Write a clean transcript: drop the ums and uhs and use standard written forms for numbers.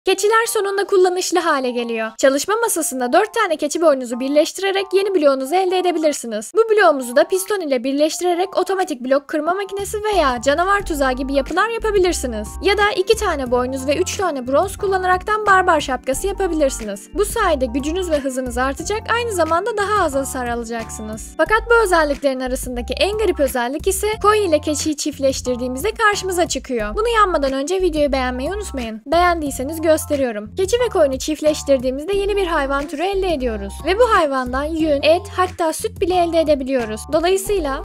Keçiler sonunda kullanışlı hale geliyor. Çalışma masasında 4 tane keçi boynuzu birleştirerek yeni bloğunuzu elde edebilirsiniz. Bu bloğumuzu da piston ile birleştirerek otomatik blok kırma makinesi veya canavar tuzağı gibi yapılar yapabilirsiniz. Ya da 2 tane boynuz ve 3 tane bronz kullanaraktan barbar şapkası yapabilirsiniz. Bu sayede gücünüz ve hızınız artacak, aynı zamanda daha az hasar alacaksınız. Fakat bu özelliklerin arasındaki en garip özellik ise koyun ile keçiyi çiftleştirdiğimizde karşımıza çıkıyor. Bunu yanmadan önce videoyu beğenmeyi unutmayın. Beğendiyseniz gösteriyorum. Keçi ve koyunu çiftleştirdiğimizde yeni bir hayvan türü elde ediyoruz. Ve bu hayvandan yün, et, hatta süt bile elde edebiliyoruz. Dolayısıyla